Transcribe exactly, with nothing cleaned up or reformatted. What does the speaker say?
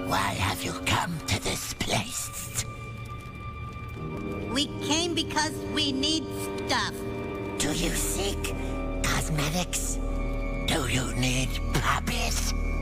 Why have you come to this place? We came because we need stuff. Do you seek cosmetics? Do you need puppies?